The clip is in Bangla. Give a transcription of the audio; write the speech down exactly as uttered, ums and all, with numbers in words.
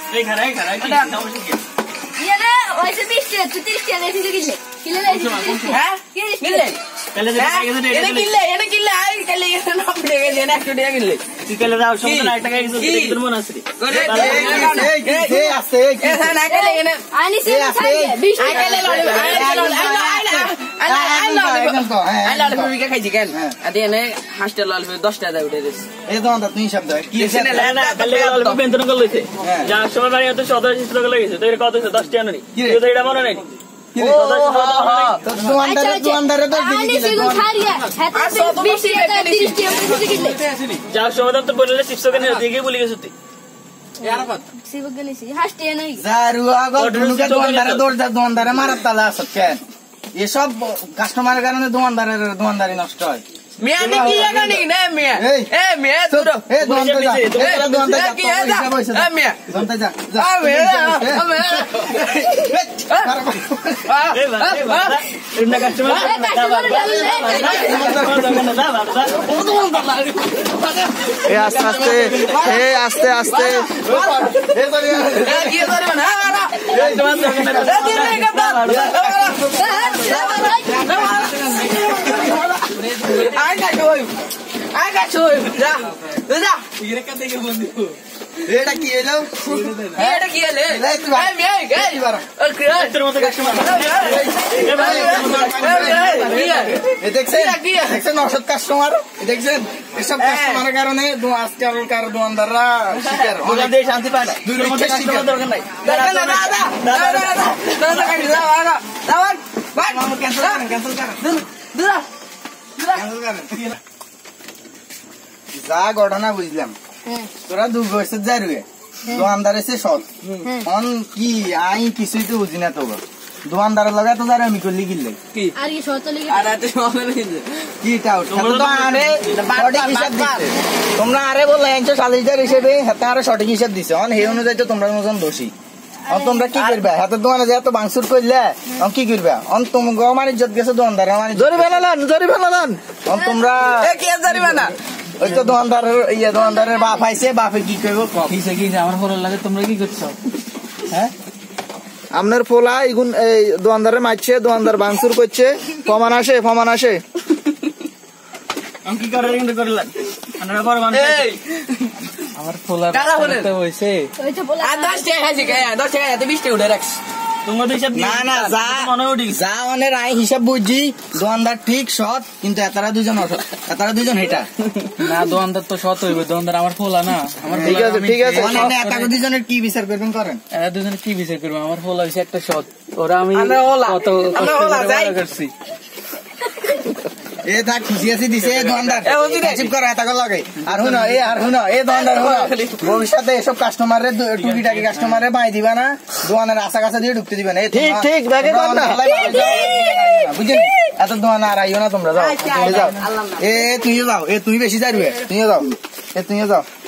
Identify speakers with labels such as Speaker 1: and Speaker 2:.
Speaker 1: এই খারা এই খারা কি সমস্যা কি
Speaker 2: ইয়ারে ওইসে বিশ টাকা তুই ত্রিশ টাকা লেছিস কিলে কিলে লেছিস হ্যাঁ কিলে
Speaker 1: তাহলে যে টাকা গেছে
Speaker 3: এটা কিলে এটা কিলে আই কিলে এটা না পড়ে গেছে না একটু টাকা কিলে
Speaker 1: তুই কালে দাও সমস্যা না টাকা গেছে এটা কি তোর মন আছে
Speaker 4: এই কি সে আছে এই কি
Speaker 3: না কিলে এনে
Speaker 2: আনি সে বিশ টাকা
Speaker 3: কিলে লড়ে আই লাল বিকা খাইছি কেন আদি এনে হাসতে লাল দশ টাকা দাও উঠে দিস
Speaker 4: এই তো আন্দা তুই শব্দ কি
Speaker 1: এসে না না কালে লাল বেতন করে লইছে যা সময় বাড়ি হতে সতেরো টাকা লাগেছে তো এর কত হইছে দশ টাকা নাই তুই তো এটা মনে নাই
Speaker 4: ও তো দোকানদারে দোকানদারে তো
Speaker 2: আনি সে গুণ ছাড়িয়া হাতে বিশ টাকা ত্রিশ টাকা কিলে
Speaker 1: যা সময় তো বললে চিপস কেন দিকে বলি গেছ তুই
Speaker 3: यारपत
Speaker 2: সিবক গেলিছি হাসতে নাই
Speaker 4: জারু আগো দুনুকে দোকানদারে দৌড় যা দোকানদারে মারার তালা আছে কেন এসব কাস্টমারের কারণে দোকানদারের দোকানদারি নষ্ট হয়
Speaker 3: মিয়া দেখি একা নি না মিয়া এ মিয়া তোর
Speaker 4: এ দোকানদার যা এ দোকানদার যা
Speaker 3: কি যা এ মিয়া
Speaker 4: দোকানদার যা
Speaker 3: আ মিয়া আ মিয়া
Speaker 1: এ বাবা এ বাবা ইন্না কাস্টমার
Speaker 4: এ আস্তে আস্তে এ আস্তে আস্তে এ ধরে
Speaker 3: এ কি ধরে না না আই কা চই আই কা চই যা যা ইরে কা থেকে বন্ধু
Speaker 4: এটা কি এলো
Speaker 3: এটা কি এলে এই মিয়া এই বারা
Speaker 1: তোর মত কাস্টমার এ ভাই
Speaker 4: এ দেখছেন দেখছেন অসৎ কাস্টমার দেখছেন এসব কাস্টমারের কারণে আজকালকার দোকানদাররা শিকার
Speaker 1: দোকান দিয়ে শান্তি পায় না দুই মত কাস্টমার দরকার নাই
Speaker 3: দাদা দাদা দাদা দাদা দাদা কাটি দাও দাদা দাদা ভাই
Speaker 4: ক্যান্সেল করেন ক্যান্সেল করেন
Speaker 3: দাদা
Speaker 4: ক্যান্সেল করেন যা ঘটনা বুঝলাম তোরা দু বছর যাই রুয়ে দোকানদার এসে সৎ অন কি আই কিছুই তো বুঝি না তো দোকানদারের লগে তো যারা আমি করলি গিললে
Speaker 3: কি
Speaker 2: আর কি সত লাগি
Speaker 3: আর এত সময় নেই
Speaker 4: কি টাউট তো আরে সঠিক হিসাব দিতে তোমরা আরে বললে একশো সালিশদার হিসেবে হাতে আরে সঠিক হিসাব দিছে অন সেই অনুযায়ী তো তোমরা মতন দোষী অন তোমরা কি করবে হাতের দোকানে যে এত বাংসুর করলে অন কি করবে অন তুমি গমানি ইজ্জত গেছে দোকানদার আমার জরিমানা লান জরিমানা লান অন তোমরা
Speaker 3: এ কি জরিমানা
Speaker 4: ওই তো দোকানদারের ইয়ে দোকানদারের বাপ আইছে বাপে কি করবো
Speaker 1: কিসে কি আমার ফোন লাগে তোমরা কি করছো
Speaker 4: হ্যাঁ আপনার ফোলা এগুন এই দোকানদারে মারছে দোকানদার বাংসুর করছে প্রমাণ আসে প্রমাণ আসে
Speaker 1: আমি কি করে রিং করলাম আমরা বড় মানুষ
Speaker 3: এই
Speaker 1: আমার ফোলা
Speaker 3: কারা হলেন
Speaker 1: হইছে
Speaker 2: ওই তো বলা
Speaker 3: আর দশ টাকা খাইছি কে দশ টাকা এত বিশ টাকা উঠে রাখছ
Speaker 1: তোমাদের হিসাব
Speaker 4: না না যা
Speaker 1: মনে উঠি
Speaker 4: যা অনের আই হিসাব বুঝছি দোকানদার ঠিক সৎ কিন্তু এতারা দুজন অসৎ এতারা দুজন হেটা
Speaker 1: না দোকানদার তো সৎ হইবে দোকানদার আমার ফোলা না আমার
Speaker 4: ঠিক আছে ঠিক আছে অনে এতারা দুজনের কি বিচার করবেন করেন
Speaker 1: এরা দুজনে কি বিচার করবে আমার ফোলা হইছে একটা সৎ ওরা আমি
Speaker 3: আমরা ওলা
Speaker 1: কত
Speaker 3: আমরা
Speaker 1: কষ্ট
Speaker 3: ওলা
Speaker 1: করে
Speaker 3: যাই
Speaker 1: বড় করছি
Speaker 4: এ থাক খুশি আছি দিছে দোকানদার
Speaker 3: এ বুঝি রে।
Speaker 4: চিপ করে এতাকে লাগে আর হুনো এ আর হুনো এ দোকানদার হুনো ভবিষ্যতে এসব কাস্টমারের টুকিটাকি কাস্টমারে বাই দিবা না দোকানের আশা কাছে দিয়ে ঢুকতে দিবা না ঠিক ঠিক ব্যাগে কর না বুঝলি এত দোকান আর আইও না তোমরা যাও যাও এ তুইও যাও এ তুই বেশি যাইবে তুইও যাও এ তুইও যাও